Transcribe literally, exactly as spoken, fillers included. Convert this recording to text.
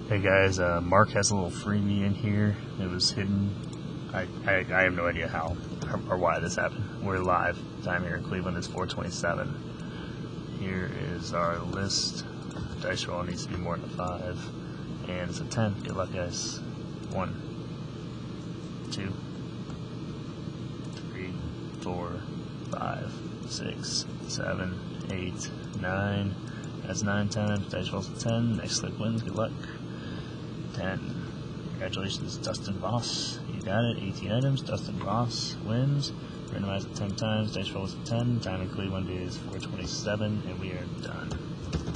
Hey guys, uh, Mark has a little freebie in here. It was hidden. I, I, I have no idea how or, or why this happened. We're live. Time here in Cleveland is four twenty-seven. Here is our list. Dice roll needs to be more than a five. And it's a ten. Good luck, guys. One, two, three, four, five, six, seven, eight, nine. That's nine times. Dice rolls a ten. Next slip wins. Good luck. ten. Congratulations, Dustin Voss. You got it. eighteen items. Dustin Voss wins. Randomized it ten times. Dice rolls a ten. Time in Cleveland is four twenty-seven, and we are done.